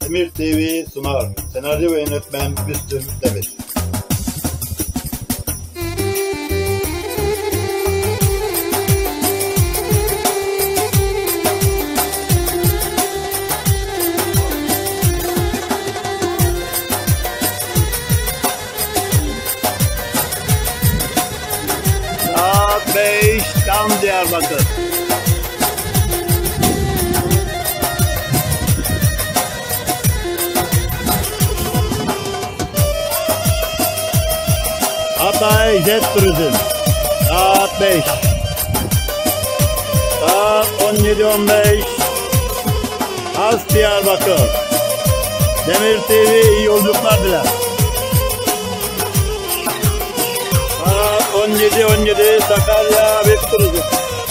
Demir TV sunar. Senaryo ve yönetmen Müslüm Demir. Saat 5 tam Diyarbakır. Hatay Jet Turizm. Saat 5. Saat 17:15. Has Diyarbakır. Demir TV iyi yolculuklar diler. Saat 17:17 Sakarya Jet Turizm.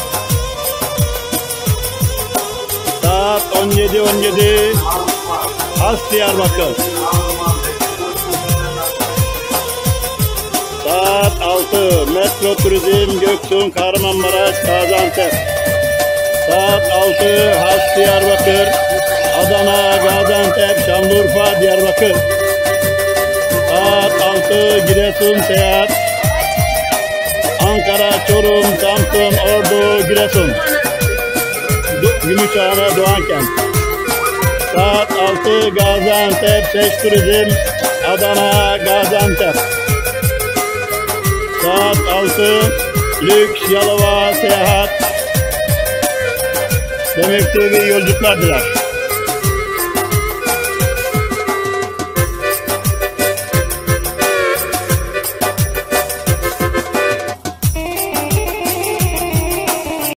Saat 17:17 Has Diyarbakır. Saat 6 Metro Turizm Göksun Kahramanmaraş Gaziantep. Saat 6 Has Diyarbakır Adana Gaziantep Şanlıurfa Diyarbakır. Saat 6 Giresun Seyahat Ankara Çorum Samsun Ordu Giresun Gümüşhane Doğankent. Saat 6 Gaziantep Seç Turizm Adana Gaziantep. Saat 6 Lüks Yalova Seyahat Demir TV yolculuklar diler.